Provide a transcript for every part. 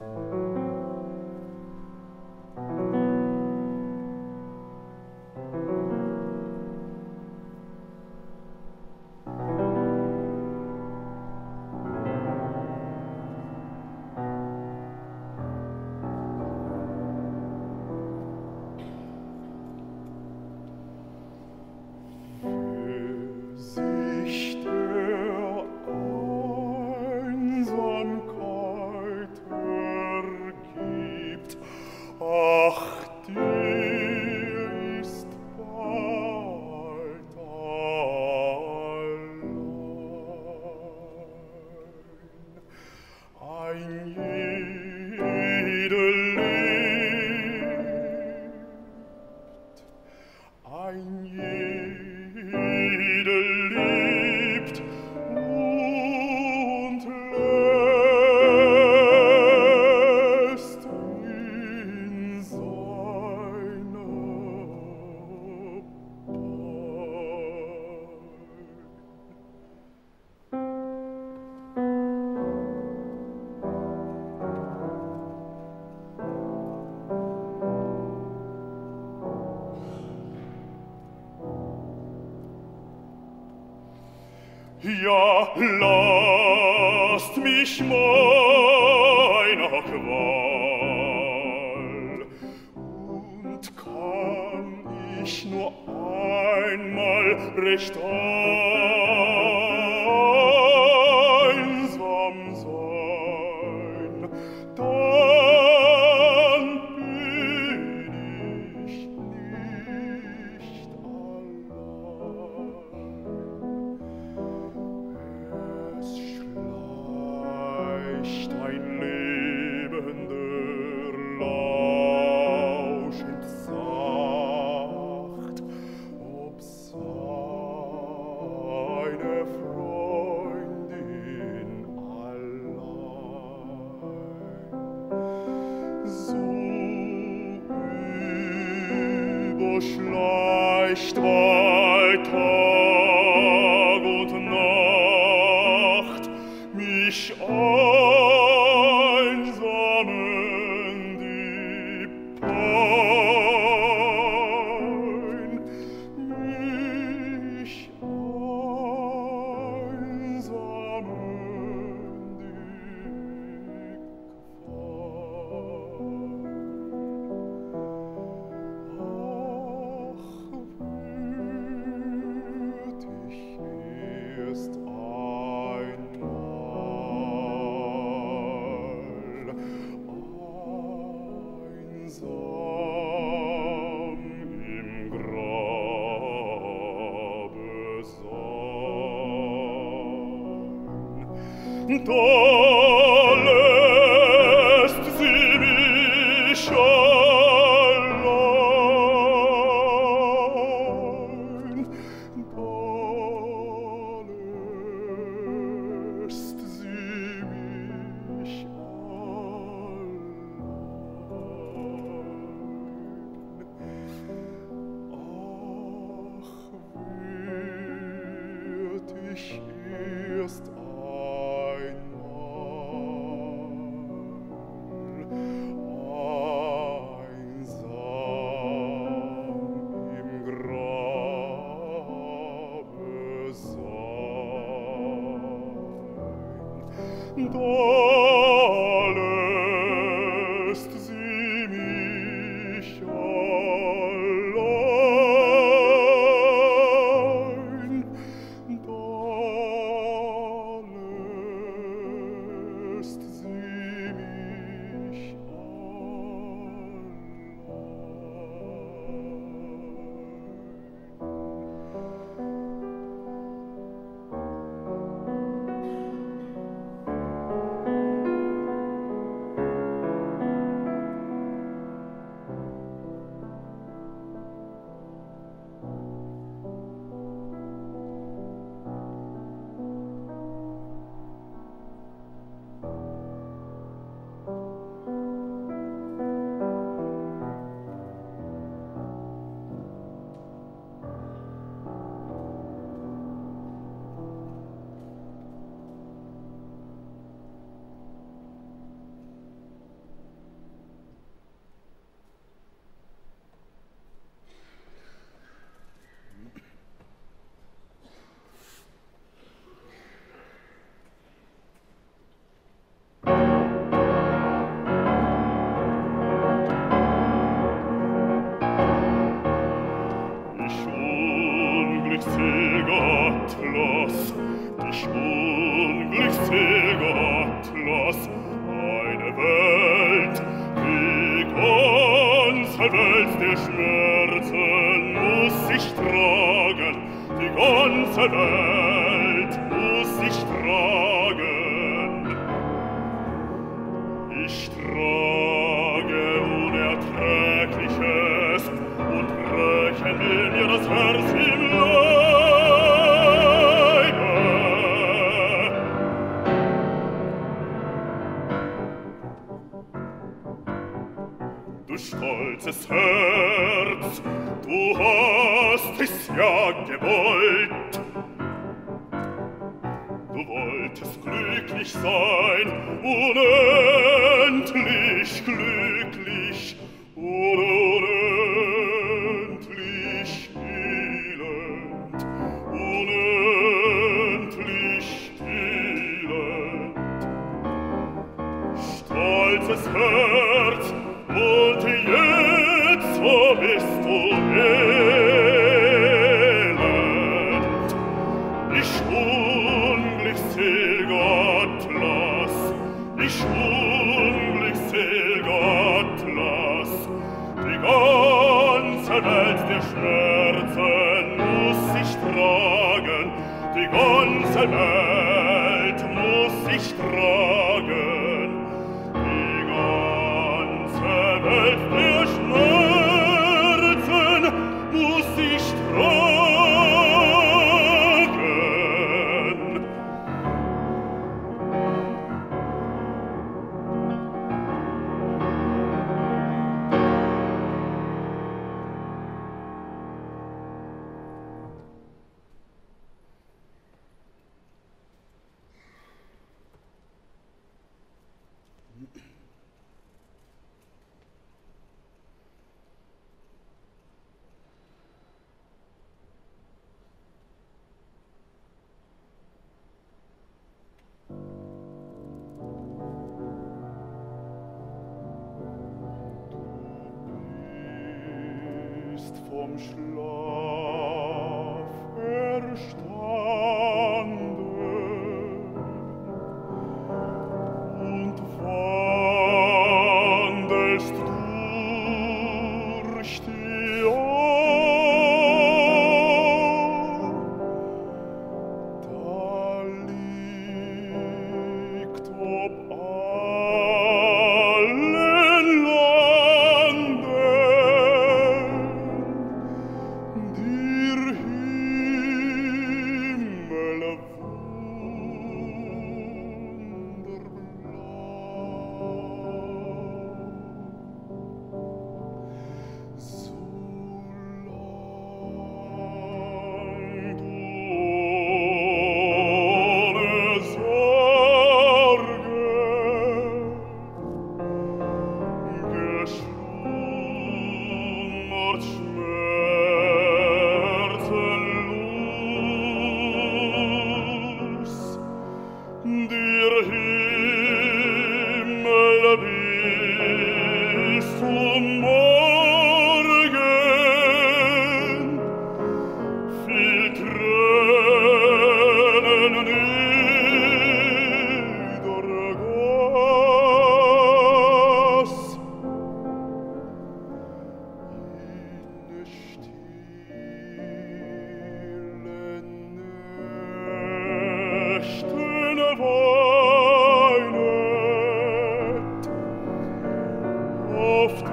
Ja, lasst mich meiner Qual, und kann ich nur einmal recht einsam sein, dann bin ich nicht allein. Es schleicht ein lebender, lauschend sacht, ob seine Freundin allein. So überschleicht bei Tag und Nacht mich einsamen die Pein, mich einsamen die Qual. Würd ich erst einsam im Grabe sein, da lässt sie mich allein, da lässt sie mich allein. Ach, würd ich erst einmal ganze Welt der Schmerzen muss ich tragen, die ganze Welt muss ich tragen. Ich trage Unerträgliches und brechen will mir das Herz im Leibe. Du stolzes Herz, du hast es ja gewollt. Du wolltest glücklich sein, unendlich glücklich, unendlich elend, unendlich elend. Stolzes Herz, und jetzt so bist du elend. Ich unglückselig Gott lass, ich unglückselig Gott lass, die ganze Welt der Schmerzen muss ich tragen, die ganze Welt muss ich tragen, die ganze Welt der Schmerzen muss ich tragen. Vom Schlaf erstanden und wandelst durch die Au. Da liegt ob allen Landen dir Himmel wunderblau. Solang du ohne Sorge geschlummert schmerzenlos, dir Himmel bis zum Morgen viel Tränen niedergoss. In stillen Nächten weinet oft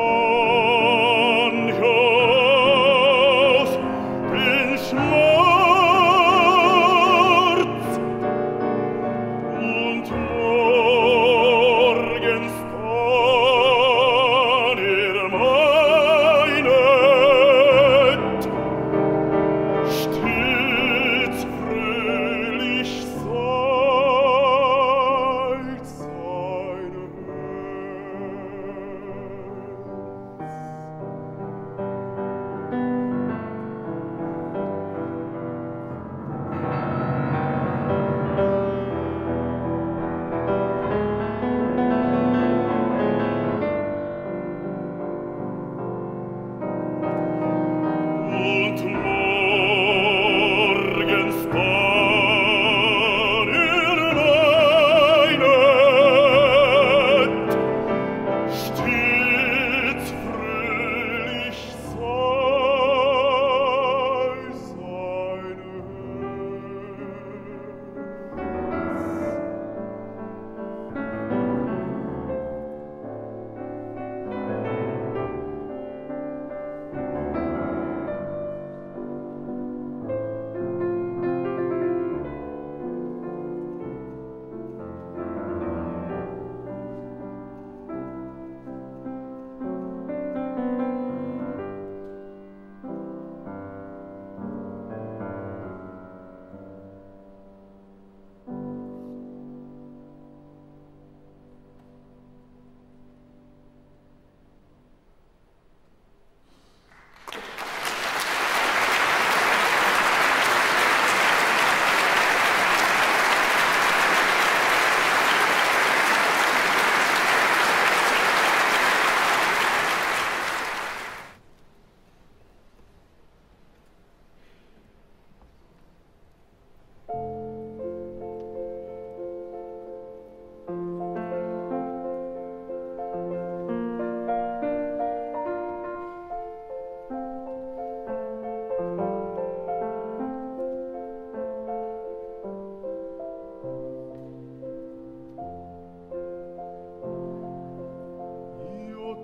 manches den Schmerz und morgens dann meinet stets fröhlich seid seine Welt.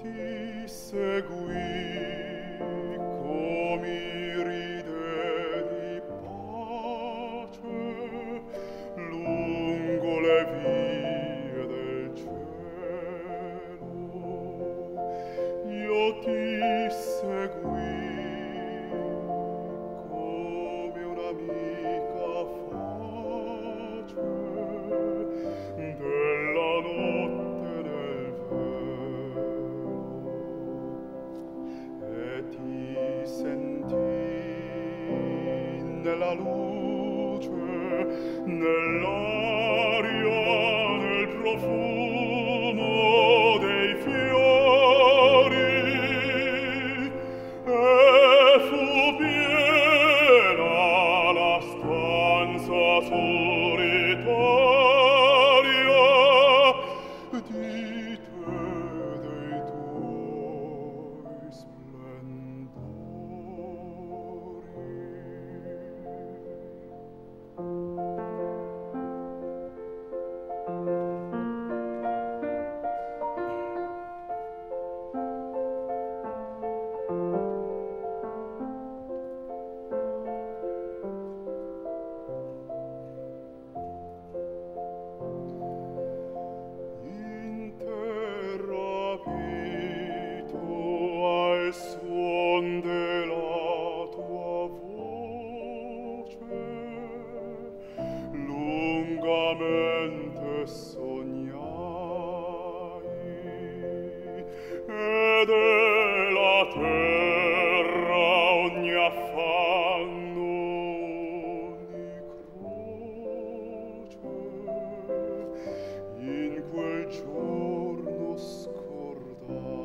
ti seguì come ride di pace lungo le vie del cielo. Io ti seguì come un'amica face della notte nel velo, e ti sentii nella luce, nell'aria, nel profumo dei fiori, e fu piena la stanza solitaria di te, dei tuoi splendori. Interrapito al suon della tua voce, lungamente sognai, e della terra ogni affanno di croce in quel giorno scordai.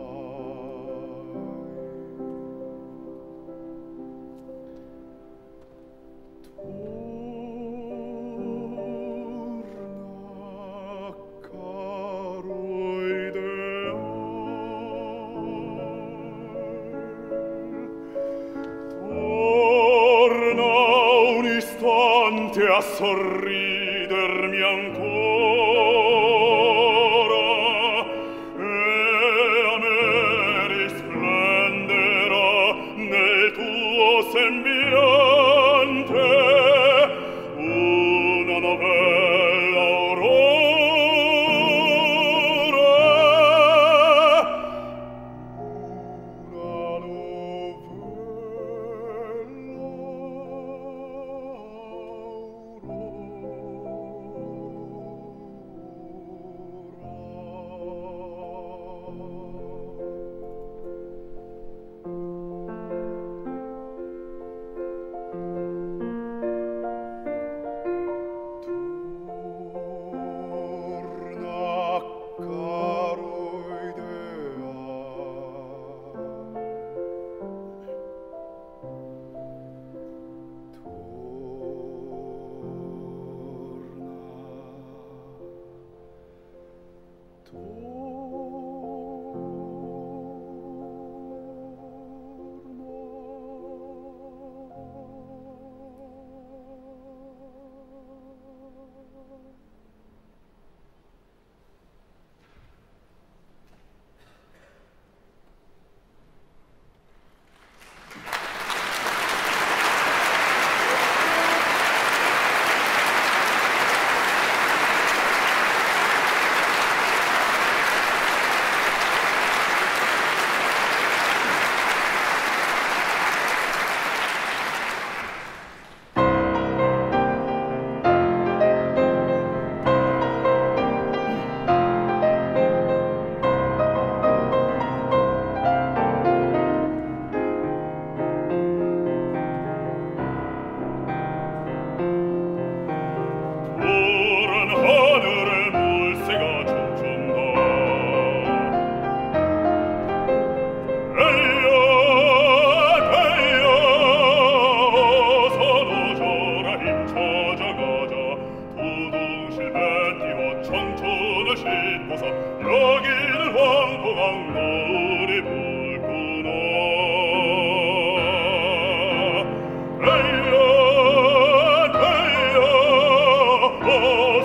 Torna, caro ideale, torna un istante a sorridermi ancora, e a me risplenderà nel tuo sembiante una novella aurora, una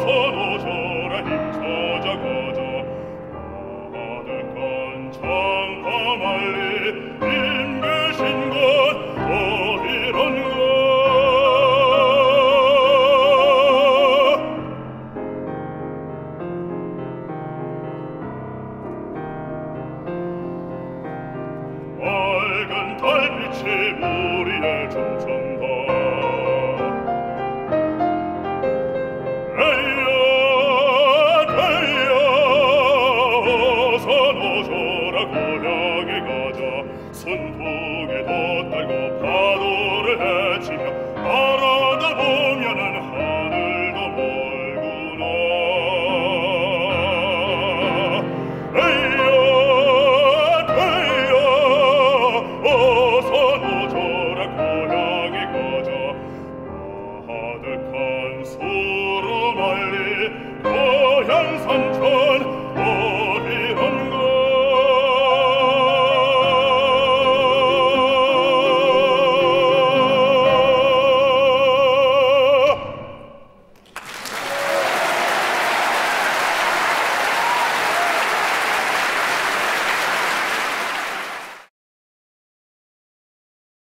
Chang 멀리 임계신 것 어디론가 밝은 달빛이 우리의 춤춘다